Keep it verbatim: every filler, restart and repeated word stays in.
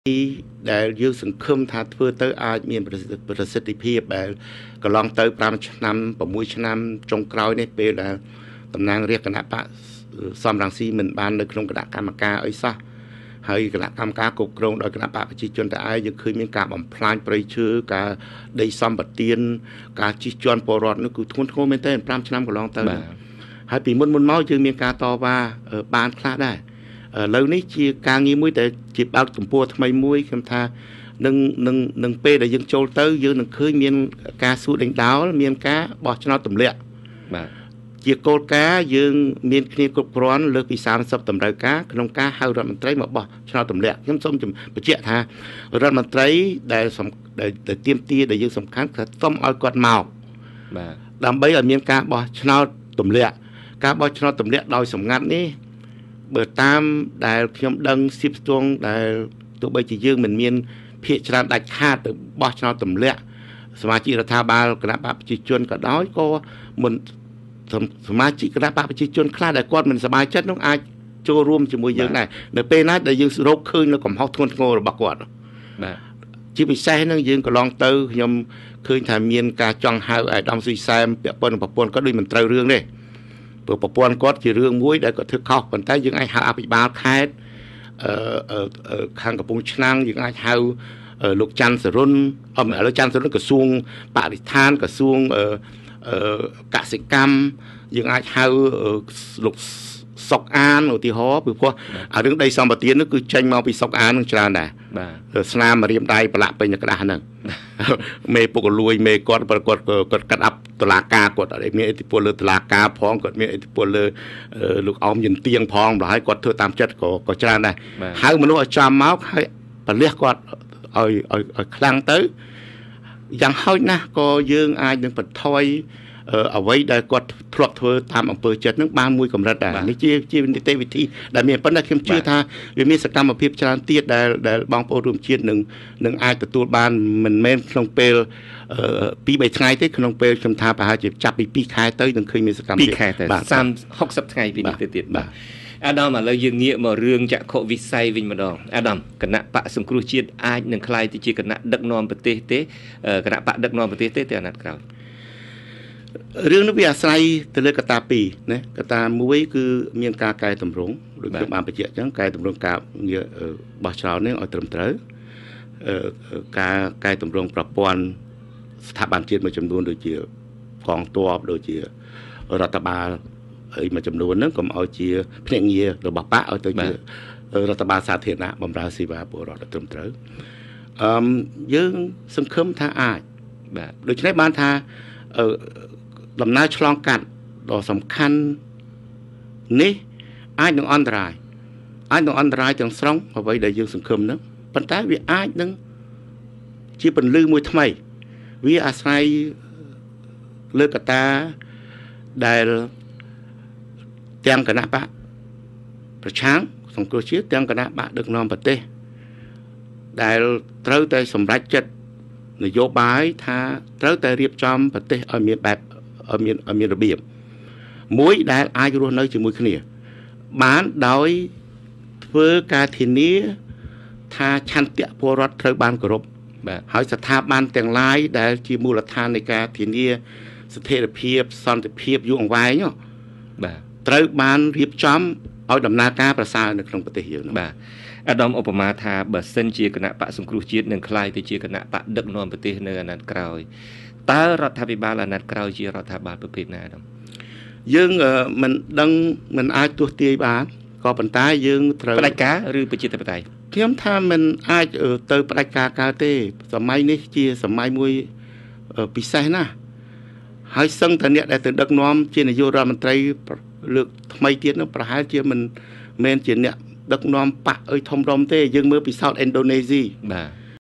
ដែលយើងសង្ឃឹមថាធ្វើទៅអាចមានប្រសិទ្ធភាពដែលកន្លងទៅ5ឆ្នាំ6ឆ្នាំចុងក្រោយនេះពេលដែលតំណាងរាជគណៈបកសំរងស៊ីមិនបាននៅក្នុងគណៈកម្មការអីសោះហើយគណៈកម្មការគ្រប់គ្រងដោយគណៈបកប្រជាជនតែឯងយើងឃើញមានការបំផ្លាញព្រៃឈើការដីសម្បទានការជិះជាន់ពលរដ្ឋនោះគឺធ្ងន់ធ្ងរមែនទែន5ឆ្នាំកន្លងទៅហើយពីមុនមុនមកយើងមានការតវ៉ាបានខ្លះដែរឥឡូវនេះជាការងារមួយដែលជាបើកទំព័រថ្មីមួយខ្ញុំថានឹងនឹងនឹងពេលដែលយើងចូលទៅយើងនឹងឃើញមានការសួរដេញដោលមានការបោះឆ្នោតទម្លាក់បាទជាគោលការណ៍យើងមានគ្នាគ្រប់គ្រាន់លើសពី30តម្រូវការក្នុងការហៅរដ្ឋមន្ត្រីមកបោះឆ្នោតទម្លាក់ខ្ញុំសូមបញ្ជាក់ថារដ្ឋមន្ត្រីដែលដែលទាមទារដែលយើងសំខាន់គឺសូមឲ្យគាត់មកបាទដើម្បីឲ្យមានការបោះឆ្នោតទម្លាក់ការបោះឆ្នោតទម្លាក់ដោយសម្ងាត់នេះបើតាមដែលខ្ញុំដឹងសៀបស្ទងដែលទោះបីជាយើងមិនមានភាគច្រើនដាច់ខាតទៅបោះឆ្នោតទម្លាក់សមាជិករដ្ឋាភិបាលគណៈបកប្រជាជនក៏ដោយក៏មិនសមាជិកគណៈបកប្រជាជនខ្លះដែលគាត់មិនសប្បាយចិត្តនោះអាចចូលរួមជាមួយយើងដែរនៅពេលណាដែលយើងរកឃើញនៅកំហុសធ្ងន់ធ្ងររបស់គាត់បាទជាពិសេសនឹងយើងកន្លងទៅខ្ញុំឃើញថាមានការចង់ហៅអាយដាមស៊ុយសែមពាក់ព័ន្ធនឹងប្រព័ន្ធគាត់ដូចមិនត្រូវរឿងទេព្រោះប្រព័ន្ធគាត់ជារឿងមួយដែលគាត់ធ្វើខុសប៉ុន្តែយើងអាចហៅអភិបាលខេត្តអឺខាងកំពង់ឆ្នាំងយើងអាចហៅលោកច័ន្ទសរុនអមឥឡូវច័ន្ទសរុនក្រសួងបរិស្ថានក្រសួងអឺកសិកម្មយើងអាចហៅលោកសុកអានឧទាហរណ៍ពីព្រោះអារឿងដីសម្បត្តិនោះគឺចេញមកពីសុកអាននឹងច្រើនដែរបាទស្នាមរៀមដៃប្រឡាក់ពេញនៅក្តាស់ហ្នឹងមេពុកលួយមេគាត់គាត់គាត់កាត់អាប់តឡាការគាត់អត់មានឥទ្ធិពលលើតឡាការផងគាត់មានឥទ្ធិពលលើលោកអោមយិនទៀងផងម្ល៉េះគាត់ធ្វើតាមចិត្តក៏ក៏ច្រើនដែរហៅមនុស្សឲ្យចាំមកហើយប្រលះគាត់ឲ្យឲ្យឲ្យខ្លាំងទៅយ៉ាងហោចណាស់ក៏យើងអាចនឹងបន្ថយអ្វីដែលគាត់ធ្លាប់ធ្វើតាមអំពើចិត្តនឹងបានមួយកម្រិតដែរនេះជាជានីតិវិធីដែលមានប៉ុន្តែខ្ញុំជឿថាវាមានសកម្មភាពច្រើនទៀតដែលដែលបងប្អូនរួមជាតិនឹងនឹងអាចទទួលបានមិនមែនក្នុងពេលពីរបីថ្ងៃទេក្នុងពេលខ្ញុំថាប្រហែលជាចាប់ពី2ខែទៅនឹងឃើញមានសកម្មភាពបាទហុកសិបថ្ងៃពីនេះទៅទៀតបាទអាដាមឥឡូវយើងងាកមករឿងចក្ខុវិស័យវិញម្ដងអាដាមគណៈបកសង្គ្រោះជាតិអាចនឹងក្លាយទៅជាគណៈដឹកនាំប្រទេសទេគណៈបកដឹកនាំប្រទេសទេទៅអាណត្តិក្រោយរឿងនេះវាអាស្រ័យទៅលើកត្តាពីរណាកត្តាមួយគឺមានការកែតម្រង់ដូចខ្ញុំបានបញ្ជាក់អញ្ចឹងកែតម្រង់ការបោះឆ្នោតនេះឲ្យត្រឹមត្រូវការកែតម្រង់ប្រព័ន្ធស្ថាប័នជាតិមួយចំនួនដូចជាកងទ័ពដូចជារដ្ឋបាលហើយមួយចំនួនហ្នឹងកុំឲ្យជាភ្នាក់ងាររបស់បកឲ្យទៅជារដ្ឋបាលសាធារណៈបម្រើសេវាពលរដ្ឋត្រឹមត្រូវអឺយើងសង្ឃឹមថាអាចបាទដូច្នេះបានថាអឺដំណើរឆ្លងកាត់ដ៏សំខាន់នេះអាចនឹងអន្តរាយអាចនឹងអន្តរាយទាំងស្រុងអ្វីដែលយើងសង្ឃឹមហ្នឹងប៉ុន្តែវាអាចនឹងជាពន្លឺមួយថ្មីវាអាស្រ័យលើកត្តាដែលទាំងគណៈបកប្រឆាំងសង្គ្រោះជាតិទាំងគណៈបកដឹកនាំប្រទេសដែលត្រូវតែសម្រេចចិត្តនយោបាយថាត្រូវតែរៀបចំប្រទេសឲ្យមានបែបឲ្យមានឲ្យមានរបៀបមួយដែលអាចរស់នៅជាមួយគ្នាបានដោយធ្វើការធានាថាឆន្ទៈពលរដ្ឋត្រូវបានគោរពបាទហើយស្ថាប័នទាំងឡាយដែលជាមូលដ្ឋាននៃការធានាស្ថិរភាពសន្តិភាពយូរអង្វែងបាទត្រូវបានរៀបចំឲ្យដំណើរការប្រសើរនៅក្នុងប្រទេសយើងបាទអាដាមឧបមាថាបើសិនជាគណៈបកសង្គ្រោះជាតិនឹងក្លាយទៅជាគណៈបកដឹកនាំប្រទេសនៅអាណត្តិក្រោយតើរដ្ឋាភិបាលអាណត្តិក្រោយជារដ្ឋាភិបាលប្រភេទណាអាដាមយើងមិនដឹងមិនអាចទស្សន៍ទាយបានក៏ប៉ុន្តែយើងត្រូវផ្ដាច់ការឬប្រជាធិបតេយ្យខ្ញុំថាមិនអាចទៅផ្ដាច់ការកើតទេសម័យនេះជាសម័យមួយពិសេសណាស់ហើយសឹងតែអ្នកដែលទៅដឹកនាំជានាយករដ្ឋមន្ត្រីលើកថ្មីទៀតនោះប្រហែលជាមិនមែនជាអ្នកដឹកនាំបកអើយធំរំទេយើងមើលពីសោតឥណ្ឌូនេស៊ីបាទ